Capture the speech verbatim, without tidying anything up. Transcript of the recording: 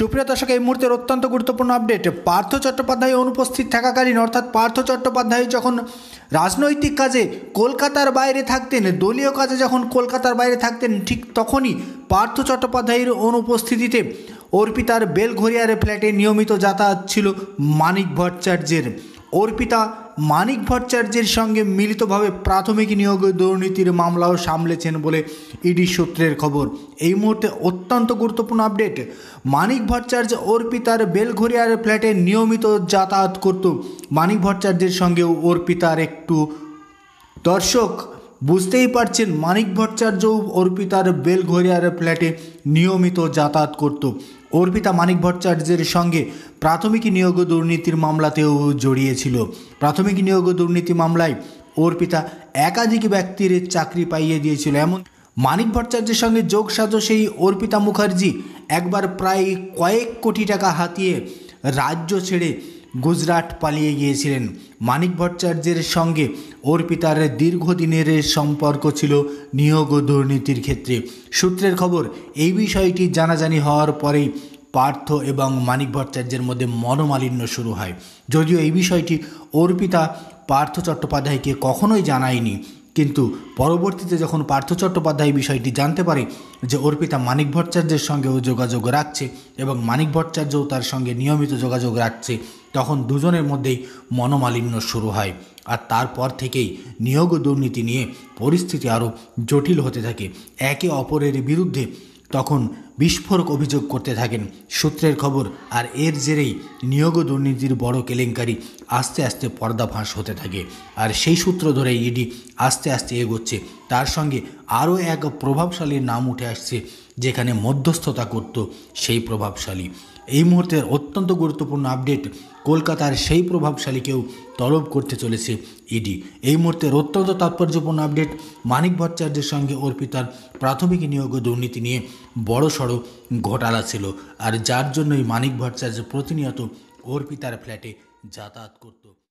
সুপ্রিয় দর্শক, এই মুহূর্তের অত্যন্ত গুরুত্বপূর্ণ আপডেট। পার্থ চট্টোপাধ্যায় অনুপস্থিত থাকাকালীন, অর্থাৎ পার্থ চট্টোপাধ্যায় যখন রাজনৈতিক কাজে কলকাতার বাইরে থাকতেন, দলীয় কাজে যখন কলকাতার বাইরে থাকতেন, ঠিক তখনই পার্থ চট্টোপাধ্যায়ের অনুপস্থিতিতে অর্পিতার বেলঘরিয়ার ফ্ল্যাটে নিয়মিত যাতায়াত ছিল মানিক ভট্টাচার্যের। অর্পিতা মানিক ভট্টাচার্যের সঙ্গে মিলিতভাবে প্রাথমিক নিয়োগ দুর্নীতির মামলাও সামলেছেন বলে ইডি সূত্রের খবর। এই মুহূর্তে অত্যন্ত গুরুত্বপূর্ণ আপডেট। মানিক ভট্টাচার্য অর্পিতার বেলঘরিয়ার ফ্ল্যাটে নিয়মিত যাতায়াত করত। মানিক ভট্টাচার্যের সঙ্গেও অর্পিতার একটু, দর্শক বুঝতেই পারছেন, মানিক ভট্টাচার্য অর্পিতার বেলঘরিয়ার ফ্ল্যাটে নিয়মিত যাতায়াত করত। অর্পিতা মানিক ভট্টাচার্যের সঙ্গে প্রাথমিক নিয়োগ দুর্নীতির মামলাতেও জড়িয়েছিল। প্রাথমিক নিয়োগ দুর্নীতি মামলায় অর্পিতা একাধিক ব্যক্তির চাকরি পাইয়ে দিয়েছিল। এমন মানিক ভট্টাচার্যের সঙ্গে যোগসাজশ সেই অর্পিতা মুখার্জি একবার প্রায় কয়েক কোটি টাকা হাতিয়ে রাজ্য ছেড়ে গুজরাট পালিয়ে গিয়েছিলেন। মানিক ভট্টাচার্যের সঙ্গে অর্পিতার দীর্ঘদিনের সম্পর্ক ছিল নিয়োগ দুর্নীতির ক্ষেত্রে। সূত্রের খবর, এই বিষয়টি জানাজানি হওয়ার পরেই পার্থ এবং মানিক ভট্টাচার্যের মধ্যে মনোমালিন্য শুরু হয়। যদিও এই বিষয়টি অর্পিতা পার্থ চট্টোপাধ্যায়কে কখনোই জানায়নি, কিন্তু পরবর্তীতে যখন পার্থ চট্টোপাধ্যায় বিষয়টি জানতে পারে যে অর্পিতা মানিক ভট্টাচার্যের সঙ্গেও যোগাযোগ রাখছে এবং মানিক ভট্টাচার্যও তার সঙ্গে নিয়মিত যোগাযোগ রাখছে, তখন দুজনের মধ্যেই মনোমালিন্য শুরু হয়। আর তারপর থেকেই নিয়োগ দুর্নীতি নিয়ে পরিস্থিতি আরও জটিল হতে থাকে। একে অপরের বিরুদ্ধে তখন বিস্ফোরক অভিযোগ করতে থাকেন সূত্রের খবর। আর এর জেরেই নিয়োগ দুর্নীতির বড় কেলেঙ্কারি আস্তে আস্তে পর্দাফাঁস হতে থাকে। আর সেই সূত্র ধরে ইডি আস্তে আস্তে এগোচ্ছে। তার সঙ্গে আরও এক প্রভাবশালীর নাম উঠে আসছে, যেখানে মধ্যস্থতা করত সেই প্রভাবশালী। এই মুহূর্তের অত্যন্ত গুরুত্বপূর্ণ আপডেট, কলকাতার সেই প্রভাবশালীকেও তলব করতে চলেছে ইডি। এই মুহূর্তের অত্যন্ত তাৎপর্যপূর্ণ আপডেট, মানিক ভট্টাচার্যের সঙ্গে অর্পিতার প্রাথমিক নিয়োগ দুর্নীতি নিয়ে বড় সড়ো ঘোটালা ছিল, আর যার জন্যই মানিক ভট্টাচার্য প্রতিনিয়ত অর্পিতার ফ্ল্যাটে যাতায়াত করত।